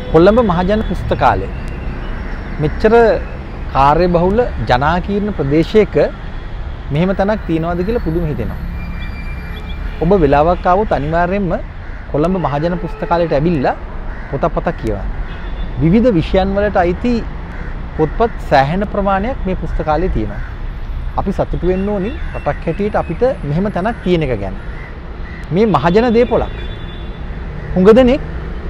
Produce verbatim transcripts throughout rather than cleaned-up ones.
කොළඹ මහජන පුස්තකාලය මෙච්චර කාර්යබහුල ජනාකීර්ණ ප්‍රදේශයක මෙහෙම තැනක් තියනවාද කියලා පුදුම හිතෙනවා. ඔබ වෙලාවක් ආවොත් අනිවාර්යයෙන්ම කොළඹ මහජන පුස්තකාලයට ඇවිල්ලා පොතක් පතක් කියවන්න. විවිධ විෂයන් වලට අයිති පොත්පත් සෑහෙන ප්‍රමාණයක් මේ පුස්තකාලයේ තියෙනවා. අපි සතුටු වෙන්න ඕනි රටක් හැටියට අපිට මෙහෙම තැනක් තියෙන එක ගැන. මේ මහජන දේපොලක්. හුඟ දෙනෙක්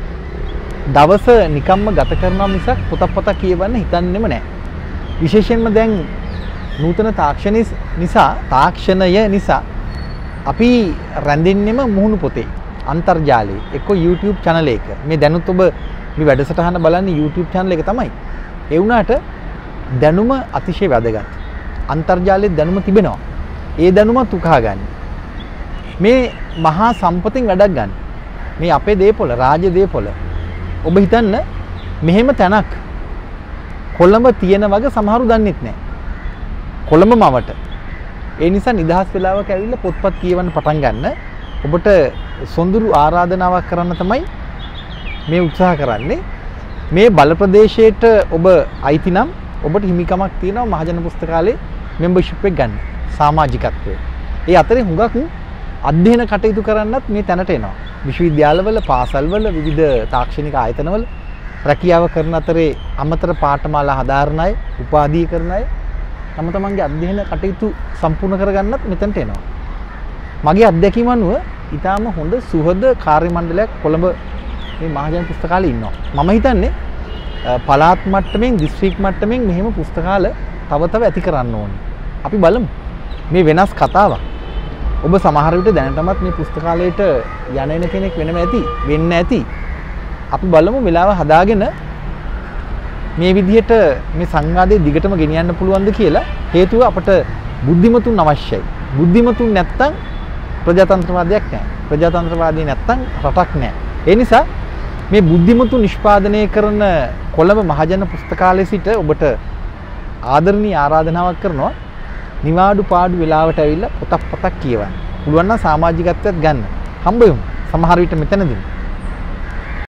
දවස නිකම්ම ගත කරනවා මිසක් පොතක් පතක් කියවන්න හිතන්නෙම නැහැ. විශේෂයෙන්ම දැන් නූතන තාක්ෂණය නිසා තාක්ෂණය නිසා අපි රැඳෙන්නෙම මුහුණු පොතේ අන්තර්ජාලයේ එක්ක YouTube channel එක. මේ දැනුත් ඔබ මේ වැඩසටහන බලන්නේ YouTube channel එක තමයි. ඒ වුණාට දැනුම අතිශය වැදගත්. අන්තර්ජාලයේ දැනුම තිබෙනවා. ඒ දැනුමත් උකහා ගන්න. මේ මහා සම්පතින් වැඩක් ගන්න. මේ අපේ දේපොළ රාජ්‍ය දේපොළ. ඔබ හිතන්න මෙහෙම තැනක් කොළඹ තියෙන වගේ සමහරු දන්නෙත් නැහැ. කොළඹ මවට. ඒ නිසා නිදහස් වෙලාවක ඇවිල්ලා පොත්පත් කියවන්න පටන් ගන්න. ඔබට සොඳුරු ආරාධනාවක් කරන්න තමයි මේ උත්සාහ කරන්නේ. මේ බල ප්‍රදේශයට ඔබ අයිති නම් ඔබට හිමිකමක් තියෙනවා මහජන පුස්තකාලේ membership එක ගන්න. සමාජිකත්වය. ඒ අතරේ හුඟක් අධ්‍යයන කටයුතු කරන්නත් මේ තැනට එනවා. විශ්වවිද්‍යාලවල, පාසල්වල, විවිධ තාක්ෂණික ආයතනවල රැකියාව කරන අතරේ අමතර පාඨමාලා හදාරන අය, උපාධිය කරන අය තම තමන්ගේ අධ්‍යයන කටයුතු සම්පූර්ණ කරගන්නත් මෙතනට එනවා. මගේ අත්දැකීම අනුව ඊටාම හොඳ සුහද කාර්ය මණ්ඩලයක් කොළඹ මේ මහජන පුස්තකාලේ ඉන්නවා. මම හිතන්නේ පළාත් මට්ටමින්, දිස්ත්‍රික් මට්ටමින් මෙහෙම පුස්තකාල තව තව ඇති කරන්න ඕනේ. අපි බලමු. මේ වෙනස් කතාවක්. ඔබ සමහර විට දැනටමත් මේ පුස්තකාලයට යන එන කෙනෙක් වෙනම ඇති, වෙන්න ඇති. අපි බලමු වෙලාව හදාගෙන මේ විදිහට මේ සංවාදයේ දිගටම ගෙනියන්න පුළුවන්ද කියලා. හේතුව අපට බුද්ධිමතුන් අවශ්‍යයි. බුද්ධිමතුන් නැත්තම් ප්‍රජාතන්ත්‍රවාදයක් නැහැ. ප්‍රජාතන්ත්‍රවාදී නැත්තම් රටක් නැහැ. ඒ නිසා මේ බුද්ධිමතුන් නිෂ්පාදනය කරන කොළඹ මහජන පුස්තකාලයේ සිට ඔබට ආදරණීය ආරාධනාවක් කරනවා. නිවාඩු පාඩු වෙලාවට ඇවිල්ලා පොතක් පතක් කියවන්න. පුළුවන් නම් සමාජිකත්වයක් ගන්න. හම්බ වෙමු. සමහර විට මෙතනදී